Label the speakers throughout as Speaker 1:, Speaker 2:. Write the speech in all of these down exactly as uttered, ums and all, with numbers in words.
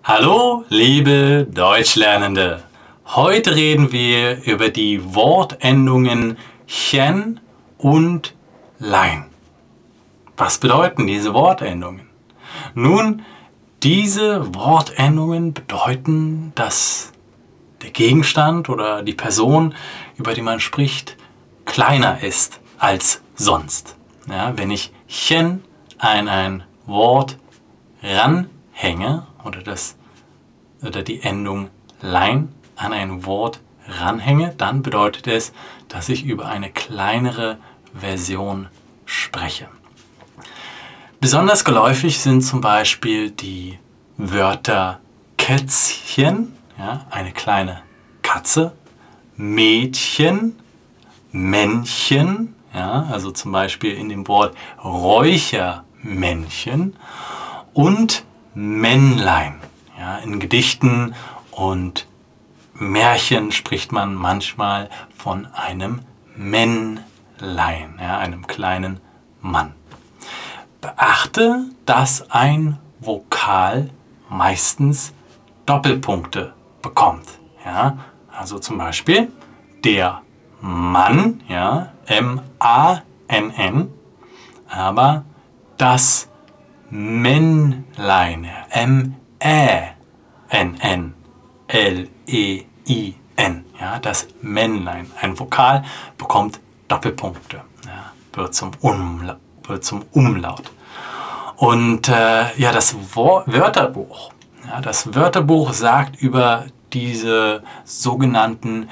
Speaker 1: Hallo, liebe Deutschlernende! Heute reden wir über die Wortendungen chen und lein. Was bedeuten diese Wortendungen? Nun, diese Wortendungen bedeuten, dass der Gegenstand oder die Person, über die man spricht, kleiner ist als sonst. Ja, wenn ich chen an ein Wort ranhänge oder, das, oder die Endung lein an ein Wort ranhänge, dann bedeutet es, dass ich über eine kleinere Version spreche. Besonders geläufig sind zum Beispiel die Wörter Kätzchen, ja, eine kleine Katze, Mädchen, Männchen, ja, also zum Beispiel in dem Wort Räuchermännchen, und Männlein. Ja, in Gedichten und Märchen spricht man manchmal von einem Männlein, ja, einem kleinen Mann. Beachte, dass ein Vokal meistens Doppelpunkte bekommt. Ja, also zum Beispiel der Mann, ja, M A N N, aber das Männlein, M Ä N N L E I N, ja, das Männlein. Ein Vokal bekommt Doppelpunkte, ja, wird, zum Umla wird zum Umlaut. Und äh, ja, das Wor Wörterbuch, ja, das Wörterbuch sagt über diese sogenannten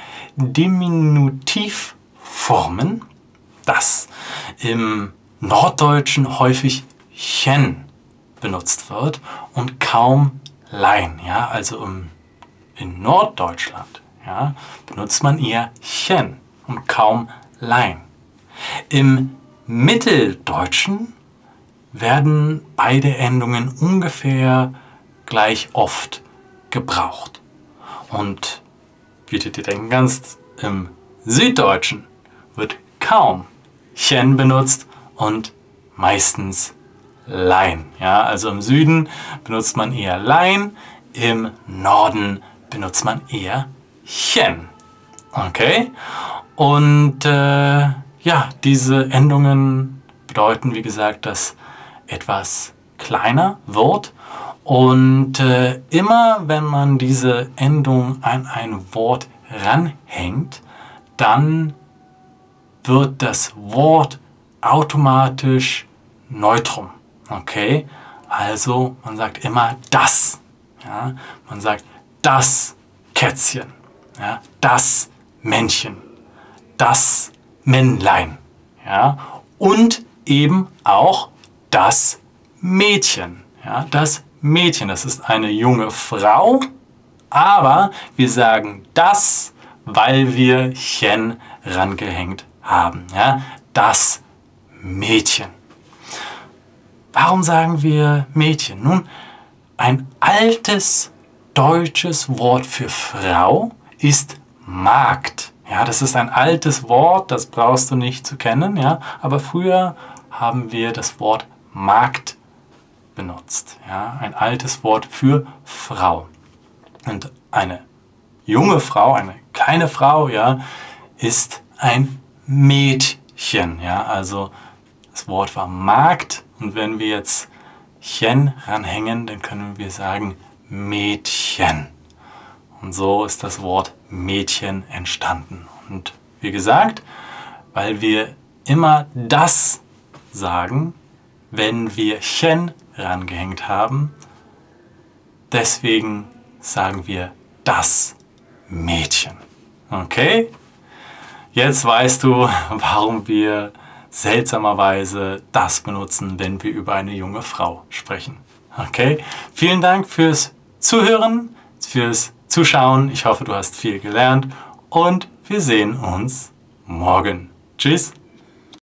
Speaker 1: Diminutivformen, dass im Norddeutschen häufig chen benutzt wird und kaum lein. Ja, also im, in Norddeutschland, ja, benutzt man eher chen und kaum lein. Im Mitteldeutschen werden beide Endungen ungefähr gleich oft gebraucht. Und wie du dir denken kannst, im Süddeutschen wird kaum chen benutzt und meistens lein. Ja, also im Süden benutzt man eher lein, im Norden benutzt man eher chen. Okay? Und äh, ja, diese Endungen bedeuten, wie gesagt, dass etwas kleiner wird. Und äh, immer wenn man diese Endung an ein Wort ranhängt, dann wird das Wort automatisch Neutrum. Okay? Also man sagt immer das. Ja? Man sagt das Kätzchen, ja? Das Männchen, das Männlein, ja? Und eben auch das Mädchen. Ja? Das Mädchen, das ist eine junge Frau, aber wir sagen das, weil wir chen rangehängt haben. Ja? Das Mädchen. Warum sagen wir Mädchen? Nun, ein altes deutsches Wort für Frau ist Magd. Ja, das ist ein altes Wort, das brauchst du nicht zu kennen, ja? Aber früher haben wir das Wort Magd benutzt. Ja? Ein altes Wort für Frau. Und eine junge Frau, eine kleine Frau, ja, ist ein Mädchen. Ja? Also das Wort war Magd, und wenn wir jetzt chen ranhängen, dann können wir sagen Mädchen. Und so ist das Wort Mädchen entstanden. Und wie gesagt, weil wir immer das sagen, wenn wir chen rangehängt haben, deswegen sagen wir das Mädchen. Okay? Jetzt weißt du, warum wir seltsamerweise das benutzen, wenn wir über eine junge Frau sprechen. Okay? Vielen Dank fürs Zuhören, fürs Zuschauen. Ich hoffe, du hast viel gelernt und wir sehen uns morgen. Tschüss!